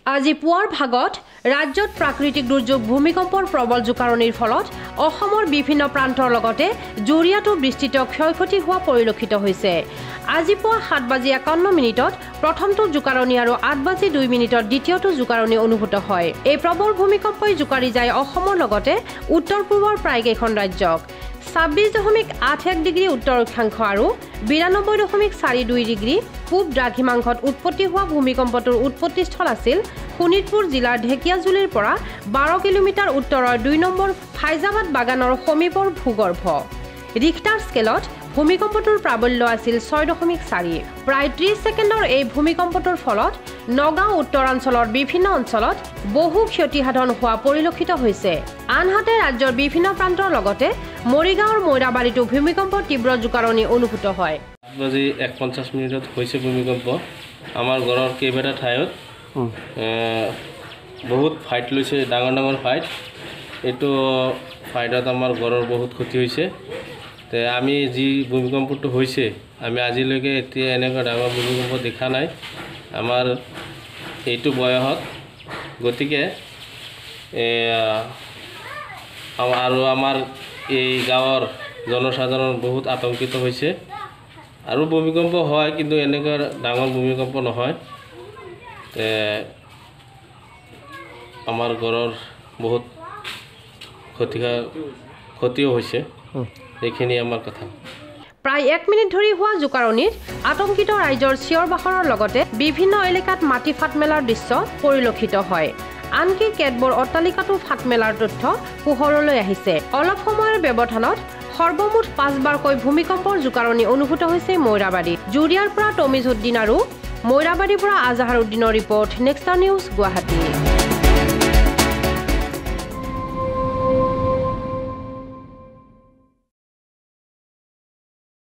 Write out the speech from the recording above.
আজি পুৱাৰ ভাগত ৰাজ্যত প্ৰাকৃতিক দুৰ্যোগ ভূমিকম্পৰ প্ৰবল জোকাৰণিৰ ফলত অসমৰ বিভিন্ন প্ৰান্তৰ লগতে জুৰিয়াতো বিস্তৃত ক্ষয়ক্ষতি হোৱা পৰিলক্ষিত হৈছে। আজি পুৱা 7:51 প্ৰথমটো জোকাৰণি আৰু 8:02 দ্বিতীয়টো জোকাৰণি অনুভূত হয়। এই প্ৰবল ভূমিকম্পই জোকাৰি যায় অসমৰ লগতে উত্তৰ পূবৰ প্ৰায়কেইখন ৰাজ্যক। 26.81 ডিগ্ৰী উত্তৰ অক্ষাংশ আৰু 92.42 ডিগ্ৰী পূব দ্ৰাঘিমাংশত উৎপত্তি হোৱা ভূমিকম্পটোৰ উৎপত্তিস্থল আছিল শোণিতপুৰ জিলাৰ ঢেকিয়াজুলিৰ পৰা 12 কিলোমিটাৰ উত্তৰৰ 2 নম্বৰ ফাইজাবাদ বাগানৰ সমীপৰ ভূগৰ্ভ। ৰিখটাৰ স্কেলত ভূমিকম্পটোৰ প্ৰাবল্য আছিল 6.4। প্ৰায় 30 ছেকেণ্ডৰ এই ভূমিকম্পটোৰ ফলত নগাঁও উত্তৰাঞ্চলৰ বিভিন্ন অঞ্চলত বহু ক্ষতিসাধন হোৱা পৰিলক্ষিত হৈছে। আনহাতে ৰাজ্যৰ বিভিন্ন প্ৰান্তৰ লগতে মৰিগাঁৱৰ মৈৰাবাৰীতো ভূমিকম্পৰ তীব্ৰ জোকাৰণি অনুভূত হয়। 8:51 হৈছে ভূমিকম্প। আমাৰ ঘৰৰ কেইবাটা ঠাইত বহুত ফাইট লৈছে, ডাঙৰ ডাঙৰ ফাইট। এইটো ফাইটত আমাৰ ঘৰৰ বহুত ক্ষতি হৈছে। আমি যি ভূমিকম্পটো হৈছে আমি আজিলৈকে এতিয়া এনেকুৱা ডাঙৰ ভূমিকম্প দেখা নাই আমাৰ এইটো বয়সত। গতিকে আৰু আমাৰ এই গাঁৱৰ জনসাধাৰণ বহুত আতংকিত হৈছে। আৰু ভূমিকম্প হয় কিন্তু এনেকুৱা ডাঙৰ ভূমিকম্প নহয়। আমাৰ ঘৰৰ বহুত ক্ষতিও হৈছে। এইখিনি আমাৰ কথা। প্ৰায় 1 মিনিট ধৰি হোৱা জোকাৰণিত আতংকিত ৰাইজৰ চিঞৰ বাখৰৰ লগতে বিভিন্ন এলেকাত মাটি ফাট মেলাৰ দৃশ্য পৰিলক্ষিত হয়। আনকি কেতবোৰ অট্টালিকাতো ফাট মেলাৰ তথ্য পোহৰলৈ আহিছে। অলপ সময়ৰ ব্যৱধানত সৰ্বমুঠ 5 বাৰকৈ ভূমিকম্পৰ জোকাৰণি অনুভূত হৈছে মৈৰাবাৰীত। জুৰিয়াৰ পৰা তমিজউদ্দিন আৰু মৈৰাবাৰীৰ পৰা আজাহাৰুদ্দিনৰ ৰিপৰ্ট, নেক্সটাৰ নিউজ, গুৱাহাটী।